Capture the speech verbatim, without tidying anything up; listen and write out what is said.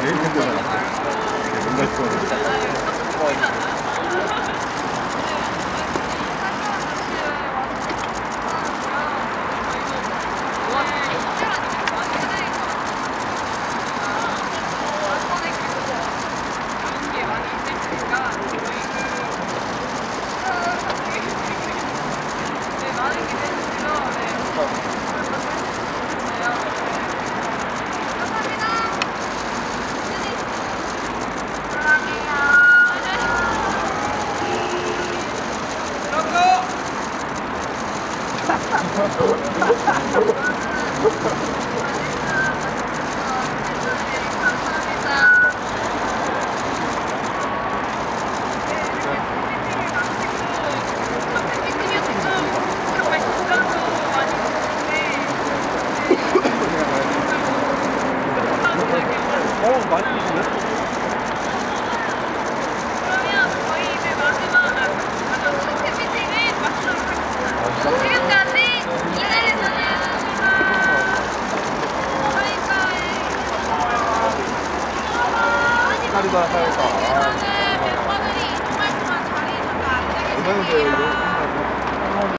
제일 힘들어요. 뭔가 좀. 어, 많이 드시네? 그러면 저희 이제 마지막 가장 첫 피팅을 마치도록 하겠습니다. 지금까지 이날에서는 카리바 사이가. 멤버들이 정말 정말 잘해주셔서 안 되겠습니다.